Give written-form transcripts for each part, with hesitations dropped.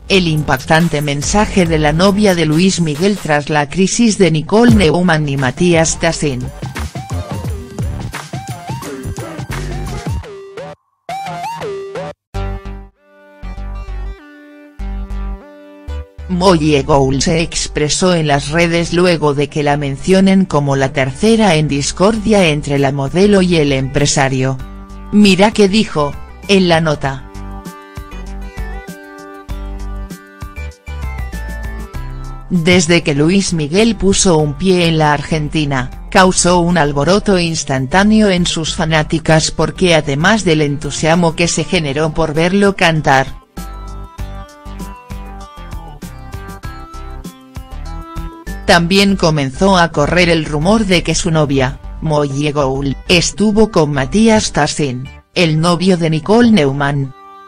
el impactante mensaje de la novia de Luis Miguel tras la crisis de Nicole Neumann y Matías Tassin. Molly Gould se expresó en las redes luego de que la mencionen como la tercera en discordia entre la modelo y el empresario. Mira qué dijo, en la nota. Desde que Luis Miguel puso un pie en la Argentina, causó un alboroto instantáneo en sus fanáticas porque además del entusiasmo que se generó por verlo cantar, también comenzó a correr el rumor de que su novia, Molly Gould, estuvo con Matías Tassin, el novio de Nicole Neumann.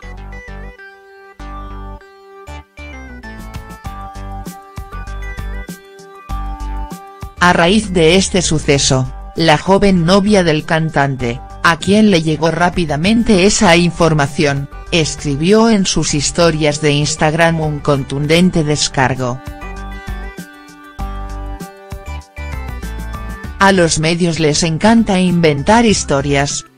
A raíz de este suceso, la joven novia del cantante, a quien le llegó rápidamente esa información, escribió en sus historias de Instagram un contundente descargo. A los medios les encanta inventar historias.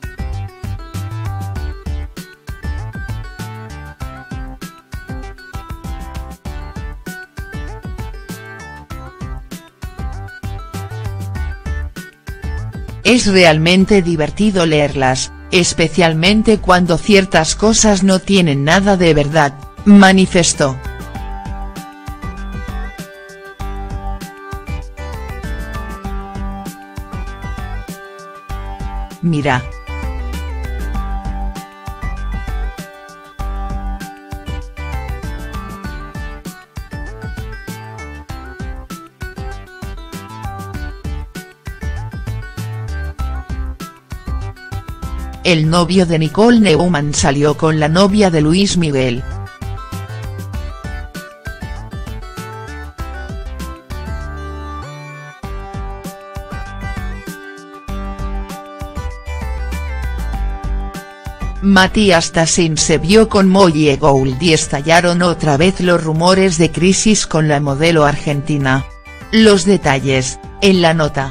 Es realmente divertido leerlas, especialmente cuando ciertas cosas no tienen nada de verdad, manifestó. Mira. El novio de Nicole Neumann salió con la novia de Luis Miguel. Matías Tassin se vio con Molly Gould y estallaron otra vez los rumores de crisis con la modelo argentina. Los detalles, en la nota.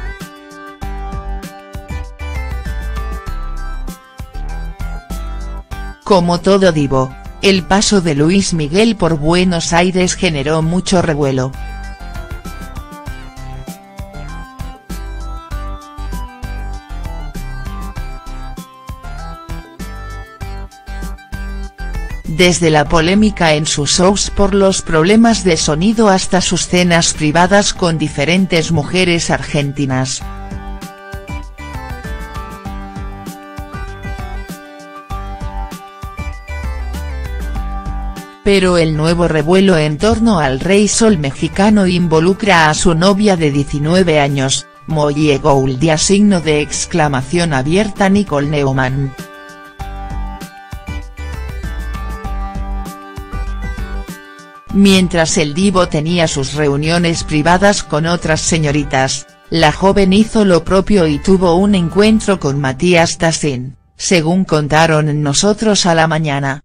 Como todo divo, el paso de Luis Miguel por Buenos Aires generó mucho revuelo. Desde la polémica en sus shows por los problemas de sonido hasta sus cenas privadas con diferentes mujeres argentinas. Pero el nuevo revuelo en torno al Rey Sol mexicano involucra a su novia de 19 años, Molly Gould y a signo de exclamación abierta Nicole Neumann. Mientras el divo tenía sus reuniones privadas con otras señoritas, la joven hizo lo propio y tuvo un encuentro con Matías Tassin, según contaron en Nosotros a la Mañana.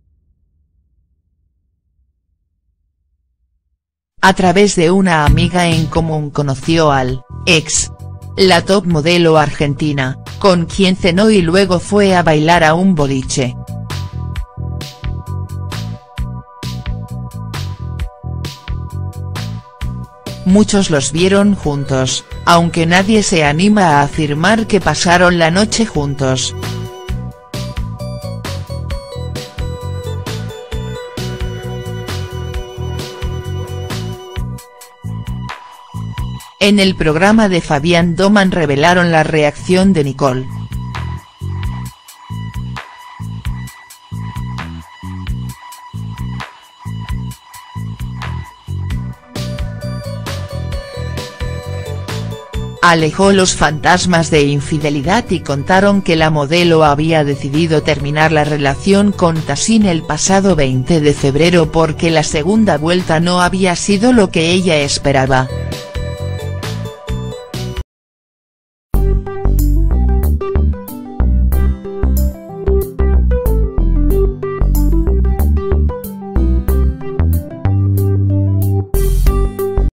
A través de una amiga en común conoció al ex, la top modelo argentina, con quien cenó y luego fue a bailar a un boliche. Muchos los vieron juntos, aunque nadie se anima a afirmar que pasaron la noche juntos. En el programa de Fabián Doman revelaron la reacción de Nicole. Alejó los fantasmas de infidelidad y contaron que la modelo había decidido terminar la relación con Tassin el pasado 20 de febrero porque la segunda vuelta no había sido lo que ella esperaba.